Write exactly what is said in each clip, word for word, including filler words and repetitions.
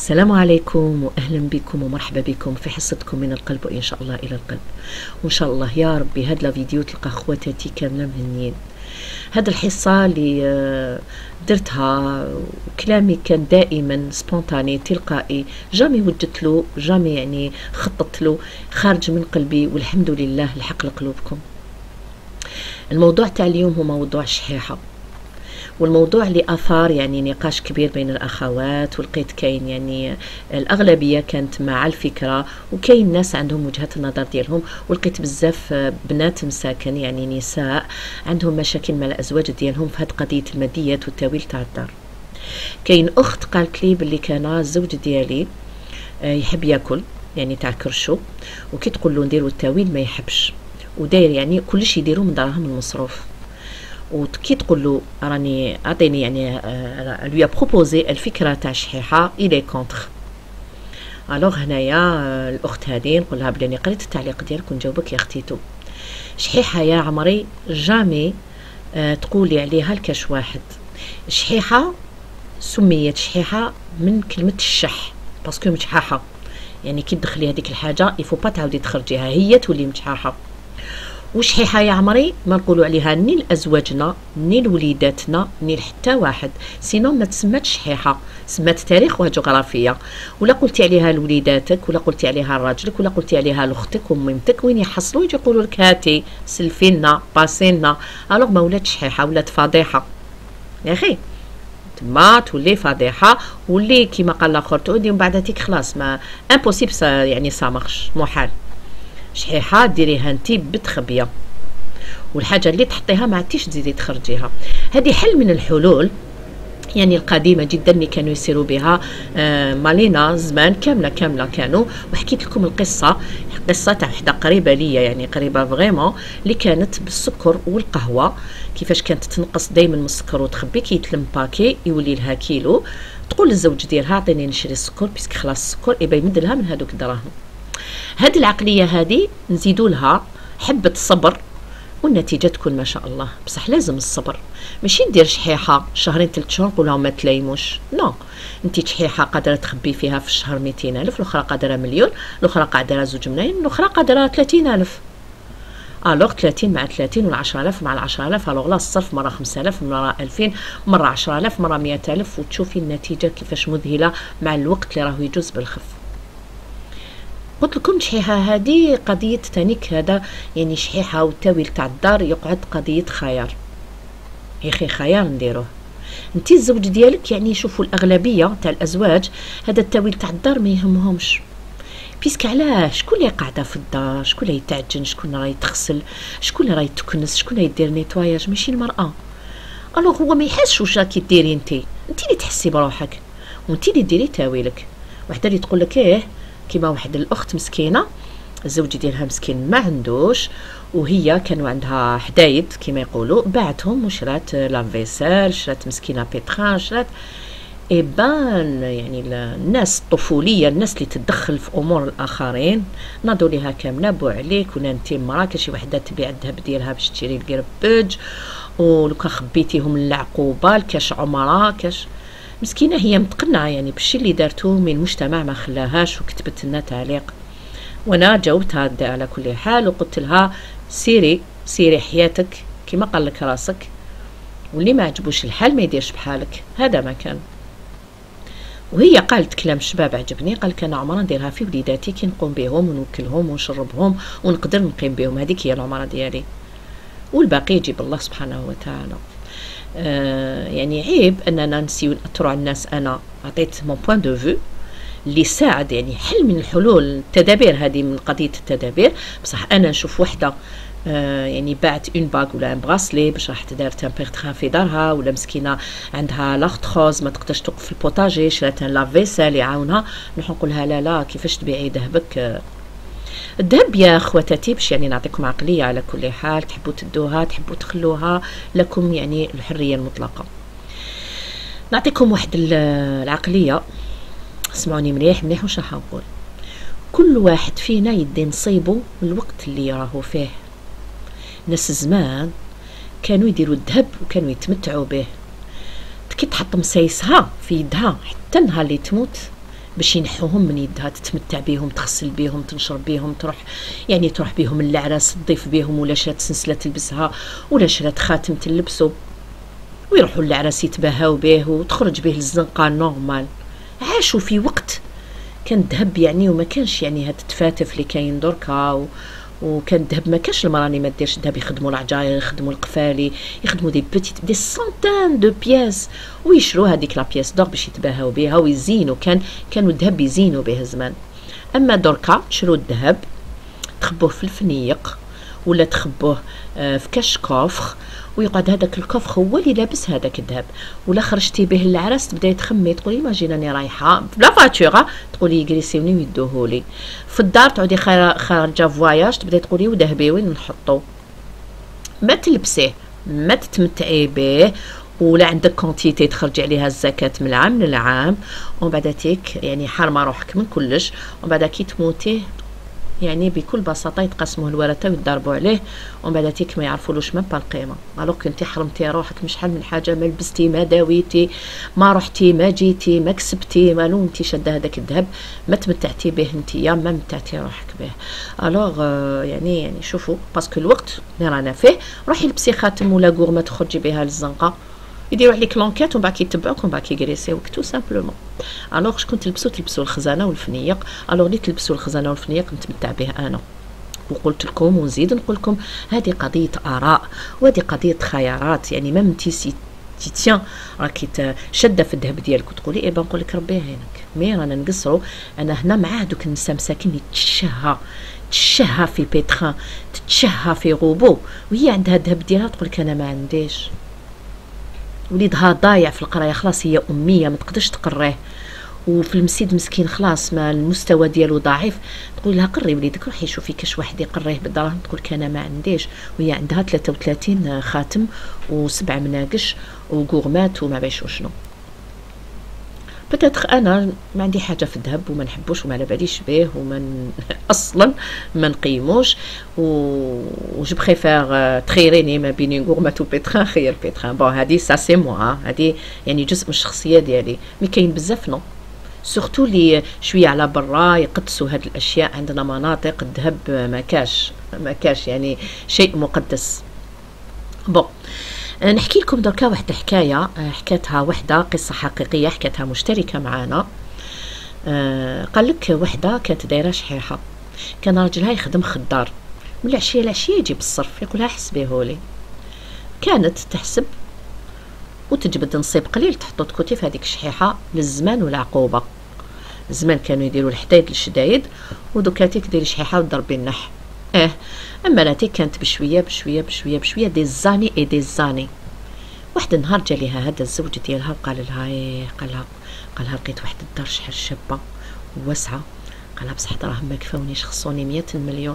السلام عليكم واهلا بكم ومرحبا بكم في حصتكم من القلب وان شاء الله الى القلب. وان شاء الله يا ربي هاد لا فيديو تلقى خواتاتي كامله مهنيين. هاد الحصه اللي درتها كلامي كان دائما سبونتاني تلقائي، جامي وجدت له، جامي يعني خططت له، خارج من قلبي والحمد لله لحق لقلوبكم. الموضوع تاع اليوم هو موضوع الشحيحه، والموضوع اللي اثار يعني نقاش كبير بين الاخوات، ولقيت كاين يعني الاغلبيه كانت مع الفكره وكاين ناس عندهم وجهه النظر ديالهم، ولقيت بزاف بنات مساكن يعني نساء عندهم مشاكل مع الازواج ديالهم في هذه قضيه الماديات والتاويل تاع الدار. كاين اخت قالت لي باللي كان الزوج ديالي يحب ياكل يعني تاع كرشو، وكي تقول له نديرو التاويل ما يحبش، وداير يعني كلش يديرو من دراهم المصروف، وكي تقول له راني اعطيني يعني لو بروبوزي الفكره تاع الشحيحه الي كونتر. الوغ هنايا الاخت هذه نقول لها بلي قريت التعليق ديالك ونجاوبك يا اختيتو. شحيحه يا عمري جامي آه تقولي عليها لكاش واحد. شحيحه سميت شحيحه من كلمه الشح باسكو متشحاحه، يعني كي تدخلي هذيك الحاجه يفو با تعاودي تخرجيها، هي تولي متشحاحه. وشحيحه يا عمري ما نقولوا عليها ني لازواجنا ني لوليداتنا ني حتى واحد، سينو ما تسماتش شحيحه، سمات تاريخ وجغرافيه. ولا قلتي عليها لوليداتك ولا قلتي عليها لراجلك ولا قلتي عليها لاختك وميمتك، وين يحصلوا يجي يقولوا لك هاتي سلفينا باسينا، الوغ ما ولات شحيحه ولات فضيحه يا اخي. تما تولي فضيحه، واللي كيما قال الاخر تعودي من بعد تيك خلاص ما امبوسيبل يعني سامخش محال. شحيحه ديريها انتي بتخبيه، والحاجه اللي تحطيها ما عادتيش تزيدي تخرجيها. هذه حل من الحلول يعني القديمه جدا اللي كانوا يسيروا بها آه مالينا زمان كامله كامله كانوا. وحكيت لكم القصه قصه تاع وحده قريبه ليا يعني قريبه فريمون، اللي كانت بالسكر والقهوه، كيفاش كانت تنقص دائما من السكر وتخبي، كي يتلم باكي يولي لها كيلو، تقول للزوج ديالها عطيني نشري السكر بيسك خلاص السكر يبقى يمد لها من هذوك الدراهم. هذه العقليه هذه نزيدوا لها حبه صبر والنتيجه تكون ما شاء الله. بصح لازم الصبر، ماشي ندير شحيحه شهرين ثلاث شهور نقول لهم ما تلايموش، نو. انت شحيحه قادره تخبي فيها في الشهر مئتين ألف، الاخرى قادره مليون، الاخرى قادره زوج ملايين، الاخرى قادره ثلاثين ألف. الوغ ثلاثين مع ثلاثين ولا عشرة آلاف مع عشرة آلاف، الوغ لا الصرف مره خمسة آلاف مره ألفين مره عشرة آلاف مره مئة ألف، وتشوفي النتيجه كيفاش مذهله مع الوقت اللي راهو يجوز بالخف. قلت لكم شحيحه هذه قضيه تانيك هذا يعني شحيحه والتاويل تاع الدار يقعد قضيه خيار يا اخي، خيار نديروه. انت الزوج ديالك يعني يشوفوا الاغلبيه تاع الازواج هذا التاويل تاع الدار ما يهمهمش، بيسك علاش شكون اللي قاعده في الدار، شكون اللي يتعجن، شكون راهي تغسل، شكون اللي راهي تكنس، شكون اللي يدير نيتواياج، ماشي المراه. الوغ هو ما يحسش واش راكي ديري انت، انت اللي تحسي بروحك وانت اللي ديري تاويلك. وحده اللي تقول لك ايه كيما واحد الاخت مسكينه الزوج ديالها مسكين ما عندوش، وهي كانوا عندها حدايد كيما يقولوا، باعتهم وشرات لافيسال، شرات مسكينه بيتران، شرات ايبان يعني الناس الطفوليه، الناس اللي تتدخل في امور الاخرين ناضوا ليها كامله بو عليك ولا انت مرا كاش شي وحده تبيع الذهب ديالها باش تشري القربج، ولو كان خبيتيهم العقوبه كاش عمره كاش مسكينه هي متقنعه يعني بالشي اللي دارته من المجتمع ما خلاهاش، وكتبت لنا تعليق. وانا جاوبتها على كل حال وقلت لها سيري سيري حياتك كما قال لك راسك، واللي ما عجبوش الحال ما يديرش بحالك، هذا ما كان. وهي قالت كلام شباب عجبني، قال لك انا عمره نديرها في وليداتي كي نقوم بهم ونوكلهم ونشربهم ونقدر نقيم بهم، هذيك هي العمره ديالي، والباقي يجيب الله سبحانه وتعالى. آه يعني عيب اننا نسيو ناثروا على الناس. انا عطيت مون بوين دو فيو اللي ساعد يعني حل من الحلول التدابير هذه من قضيه التدابير. بصح انا نشوف وحده آه يعني باعت اون باغ ولا ان براسلي باش راح تدار تامبيرتران في دارها، ولا مسكينه عندها لاختروز ما تقدرش توقف في البوتاجي، شرات لافيسال يعاونها، نروح نقول لها لا لا كيفاش تبيعي ذهبك. آه الذهب يا خواتاتي باش يعني نعطيكم عقليه على كل حال، تحبوا تدوها تحبوا تخلوها لكم يعني الحريه المطلقه. نعطيكم واحد العقليه، اسمعوني مليح مليح واش راح نقول. كل واحد فينا يدي نصيبه الوقت اللي راهو فيه. ناس زمان كانوا يديروا الذهب وكانوا يتمتعوا به، كي تحط مسايسها في يدها حتى النهار اللي تموت باش ينحوهم من يدها، تتمتع بهم، تغسل بهم، تنشرب بهم، تروح يعني تروح بهم للعراس، تضيف بهم، ولا شرات سلسله تلبسها، ولا شرات خاتم تلبسو، ويروحوا للعراس يتباهاو به، وتخرج به للزنقه نورمال. عاشوا في وقت كان الذهب يعني، وما كانش يعني هاد التفاتف اللي كاين دركا، و... وكان الذهب ما كانش المراه اللي ما ديرش الذهب، يخدموا العجاير، يخدموا القفالي، يخدموا دي بيتيت دي سونتان دو بياس، ويشروا هذيك لا بياس دور باش يتباهاو بها ويزينوا. كان كانوا الذهب يزينوا به زمان. اما دركا تشروا الذهب تخبوه في الفنيق، ولا تخبوه في كاش كوفر، ويقعد هذاك الكوفر هو اللي لابس هذاك الذهب. ولا خرجتي به للعراس تبداي تخمي، تقولي ماجينا راني رايحه بلا فاتوره، تقولي يجريسيوني ويدوهولي. في الدار تعودي خارجه فواياج، تبداي تقولي وذهبي وين نحطو. ما تلبسيه، ما تتمتعي به، ولا عندك كونتيتي تخرجي عليها الزكاة من العام للعام، ومن بعد تيك يعني حارمه روحك من كلش، ومن بعد كي تموتي يعني بكل بساطه يتقسموه الورثه ويضربوا عليه، ومن بعد تيك ما يعرفولوش ما بالقيمه. الوغ كنتي حرمتي روحك من شحال من حاجه، ما لبستي، ما داويتي، ما رحتي، ما جيتي، ما كسبتي، مالو، انت شاده هذاك الذهب ما تمتعتي به انتيا، ما متعتي روحك به. الوغ يعني يعني شوفوا، باسكو الوقت اللي رانا فيه، روحي لبسي خاتم ولا غورمه تخرجي بها للزنقه، يديروا عليك لونكيت ومن بعد كيتبعوك ومن بعد كيغريسيوك تو سامبلومون. الوغ شكون تلبسوا؟ تلبسوا الخزانه والفنيق. الوغ اللي تلبسوا الخزانه والفنيق نتمتع به انا، وقلت لكم ونزيد نقول لكم هذه قضيه اراء، وهذه قضيه خيارات. يعني ما متي تيتيان راكي شاده في الذهب ديالك وتقولي ايه نقول لك ربي يعينك، مي رانا نقصروا. انا هنا مع دوك النساء مساكين تتشهى تتشهى في بيتخان، تتشهى في غوبو، وهي عندها الذهب ديالها تقول لك انا ما عنديش. وليدها ضايع في القرايه، خلاص هي اميه ما تقدرش تقريه، وفي المسيد مسكين خلاص ما المستوى ديالو ضعيف، تقول لها قري وليدك، روحي شوفي كاش واحد يقريه بالدراهم، تقول لك انا ما عنديش، وهي عندها ثلاثة وثلاثين خاتم وسبع مناقش وغورمات وما بايش وشنو. بتاتخ انا ما عندي حاجه في الذهب وما نحبوش وما على باليش به ومن اصلا ما نقيموش، وج بريفير تخيريني ما بين غورمات وبيتخان خير بيتخان. بون هذه سا سي موا، هذه يعني جزء من الشخصيه ديالي. مي كاين بزاف نو سورتو لي شويه على برا يقدسوا هاد الاشياء. عندنا مناطق الذهب ما كاش ما كاش يعني شيء مقدس. بون نحكي لكم دركا واحد الحكايه حكاتها وحده، قصه حقيقيه حكاتها مشتركه معنا. أه قال لك وحده كانت دايره شحيحه، كان راجلها يخدم خدار، من العشيه العشيه يجيب الصرف، يقولها حسبيهولي. كانت تحسب وتجبد نصيب قليل تحطو تكوتي في هذيك الشحيحه للزمان والعقوبه. زمان كانوا يديروا الحدايد للشدايد، ودوكاتيك ديري شحيحه وضربي النح. اه اما راتي كانت بشويه بشويه بشويه بشويه دي زاني اي دي زاني. واحد النهار جا ليها هذا الزوج ديالها وقال لها ايه قال لها قال لها لقيت واحد الدار شحال شابه وواسعه، قال لها بصح دراهم ما كفاونيش، خصوني مية مليون.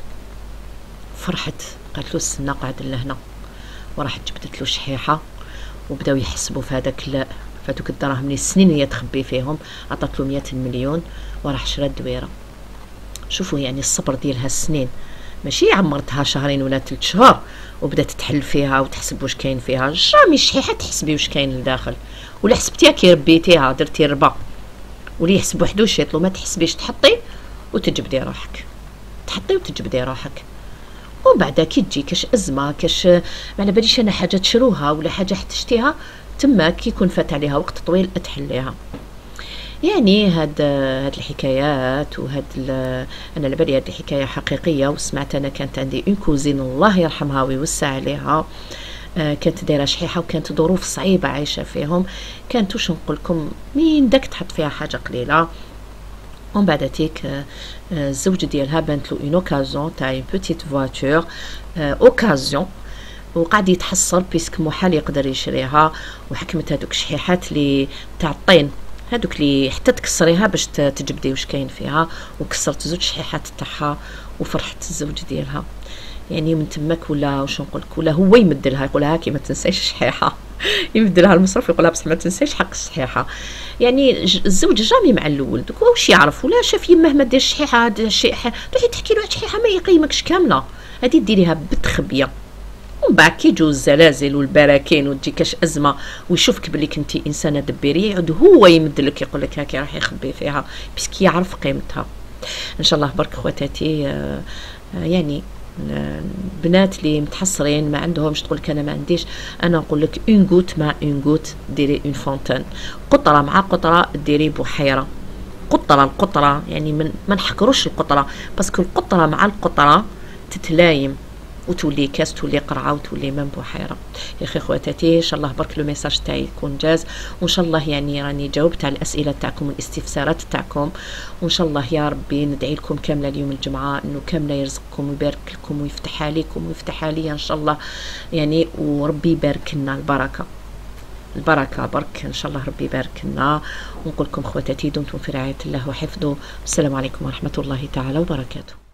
فرحت، قالت له استنى قعد لهنا، وراحت جبدت له شحيحه وبداو يحسبوا في هذاك في هذوك الدراهم اللي سنين هي تخبي فيهم، عطات له مية مليون وراح شرا الدويره. شوفوا يعني الصبر ديالها السنين، ماشي عمرتها شهرين ولا ثلاث شهور وبدات تحل فيها وتحسب واش كاين فيها. جامي شحيحه تحسبي واش كاين لداخل، ولا حسبتيها كي ربيتيها درتي ربا، واللي يحسب وحده شيطلو ما تحسبيش، تحطي وتجبدي روحك، تحطي وتجبدي روحك. ومن بعد كي تجي كاش ازمه، كاش ما على باليش انا حاجه تشروها ولا حاجه احتجتيها، تما كي يكون فات عليها وقت طويل تحليها. يعني هاد هاد الحكايات وهاد انا على بالي هاد الحكايه حقيقيه وسمعت انا. كانت عندي اون كوزين الله يرحمها ويوسع عليها، آه كانت دايره شحيحه وكانت ظروف صعيبه عايشه فيهم. كانت واش نقول لكم مين داك تحط فيها حاجه قليله. ومن بعد تيك الزوج ديالها بانت له اون اوكازيون تاع اون بوتيت فواتور اوكازيون، وقعد يتحصل بيسك محال يقدر يشريها. وحكمت هذوك الشحيحات اللي تاع الطين هذوك اللي حتى تكسريها باش تجبدي واش كاين فيها، وكسرت زوج شحيحات تاعها وفرحت الزوج ديالها. يعني من تماك ولا واش نقول لك، ولا هو يمد لها يقول لها كي ما تنسايش الشحيحه يمد لها المصرف يقول لها بصح ما تنسايش حق الشحيحه. يعني الزوج جامي مع الاول دوك واش يعرف، ولا شاف يمه ما دير الشحيحه هذا الشيء تروحي تحكي له شحيحه ما يقيمكش كامله، هذه ديريها بالتخبيه ومن بعد كي يجوا الزلازل والبراكين وتجي كاش ازمه ويشوفك بلي كنتي انسانه دبيريه، يعود هو يمد لك يقول لك هاكي راح يخبي فيها باسكو يعرف قيمتها. ان شاء الله برك خواتاتي آه يعني بنات اللي متحصرين ما عندهمش تقول لك انا ما عنديش، انا نقول لك اون غوت مع اون غوت ديري اون فونتان، قطره مع قطره ديري بحيره. قطره القطره يعني من ما نحكروش القطره، باسكو القطره مع القطره تتلايم وتولي كاس، تولي قرعه، وتولي من بحيره. يا اخي خواتاتي ان شاء الله برك لو ميساج تاعي يكون جاز، وان شاء الله يعني راني جاوبت على الاسئله تاعكم والاستفسارات تاعكم، وان شاء الله يا ربي ندعي لكم كامله اليوم الجمعه انه كامله يرزقكم ويبارك لكم ويفتح عليكم ويفتح عليا ان شاء الله يعني، وربي يبارك لنا البركه البركه برك ان شاء الله ربي يبارك لنا. ونقول لكم خواتاتي دمتم في رعايه الله وحفظه. السلام عليكم ورحمه الله تعالى وبركاته.